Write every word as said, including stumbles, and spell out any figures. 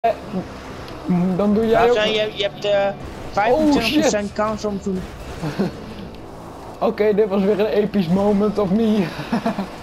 Dan doe jij Nou, ook... zijn, je, je hebt uh, vijfentwintig procent oh, kans om te... Oké, okay, dit was weer een episch moment of me.